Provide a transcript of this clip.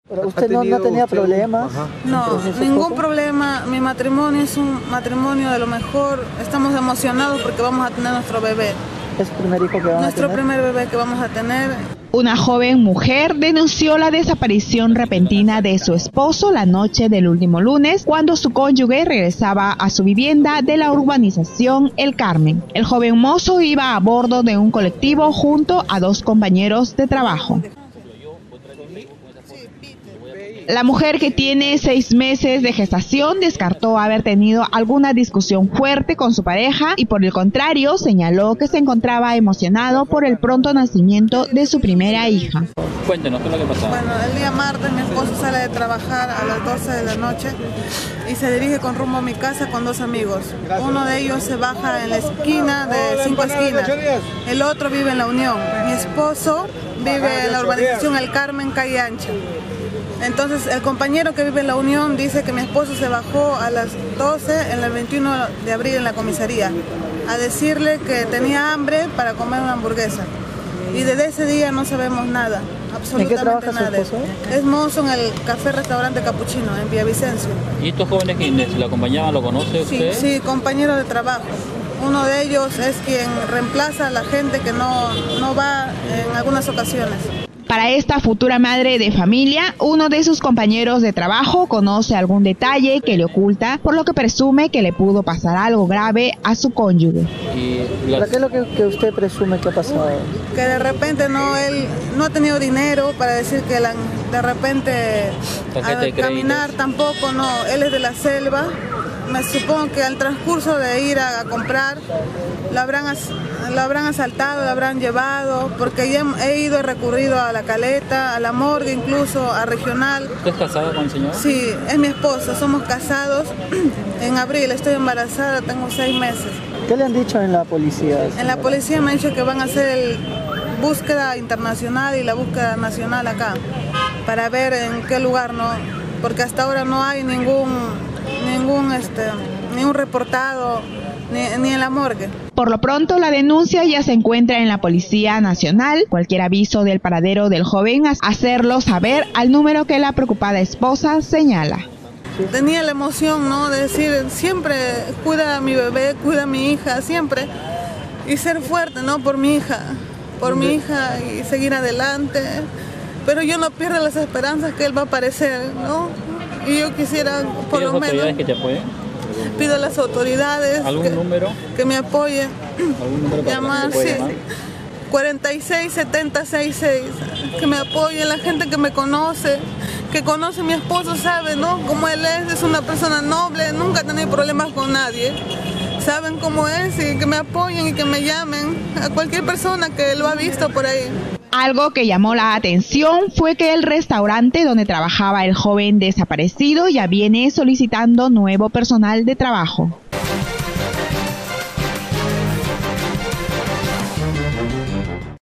¿Pero usted no tenía problemas? No, ningún problema. Mi matrimonio es un matrimonio de lo mejor. Estamos emocionados porque vamos a tener nuestro bebé. ¿Es el primer hijo que van a tener? Nuestro primer bebé que vamos a tener. Una joven mujer denunció la desaparición repentina de su esposo la noche del último lunes, cuando su cónyuge regresaba a su vivienda de la urbanización El Carmen. El joven mozo iba a bordo de un colectivo junto a 2 compañeros de trabajo. La mujer, que tiene 6 meses de gestación, descartó haber tenido alguna discusión fuerte con su pareja y, por el contrario, señaló que se encontraba emocionado por el pronto nacimiento de su primera hija. Cuéntenos, ¿qué es lo que pasó? Bueno, el día martes mi esposo sale de trabajar a las 12 de la noche y se dirige con rumbo a mi casa con 2 amigos. Uno de ellos se baja en la esquina de 5 esquinas, el otro vive en La Unión. Mi esposo vive en la urbanización El Carmen, calle Ancha. Entonces el compañero que vive en La Unión dice que mi esposo se bajó a las 12 en el 21 de abril en la comisaría a decirle que tenía hambre para comer una hamburguesa. Y desde ese día no sabemos nada, absolutamente ¿En qué trabaja nada. su esposo? Es mozo en el café-restaurante Capuchino, en Villavicencio. ¿Y estos jóvenes quienes lo acompañaban, lo conoce usted? Sí, compañero de trabajo. Uno de ellos es quien reemplaza a la gente que no va en algunas ocasiones. Para esta futura madre de familia, uno de sus compañeros de trabajo conoce algún detalle que le oculta, por lo que presume que le pudo pasar algo grave a su cónyuge. ¿Pero qué es lo que usted presume que ha pasado? Que de repente él no ha tenido dinero para decir que de repente al caminar tampoco, no, él es de la selva. Me supongo que al transcurso de ir a comprar lo habrán asaltado, lo habrán llevado, porque ya he ido y recurrido a la Caleta, a la morgue, incluso a regional. ¿Usted es casada con el señor? Sí, es mi esposo, somos casados. En abril estoy embarazada, tengo 6 meses. ¿Qué le han dicho en la policía? En la policía me han dicho que van a hacer búsqueda internacional y la búsqueda nacional acá, para ver en qué lugar, ¿no? Porque hasta ahora no hay ningún reportado, ni en la morgue. Por lo pronto, la denuncia ya se encuentra en la Policía Nacional. Cualquier aviso del paradero del joven, hacerlo saber al número que la preocupada esposa señala. Tenía la emoción, ¿no?, de decir siempre cuida a mi bebé, cuida a mi hija, siempre. Y ser fuerte, ¿no?, por mi hija y seguir adelante. Pero yo no pierdo las esperanzas que él va a aparecer, ¿no? Y yo quisiera, por lo menos, que te apoyen? Pido a las autoridades que me apoyen. ¿Algún número para llamar, sí, 467066, que me apoyen, la gente que me conoce, que conoce a mi esposo, sabe, ¿no?, cómo él es una persona noble, nunca ha tenido problemas con nadie, saben cómo es, y que me apoyen y que me llamen a cualquier persona que lo ha visto por ahí. Algo que llamó la atención fue que el restaurante donde trabajaba el joven desaparecido ya viene solicitando nuevo personal de trabajo.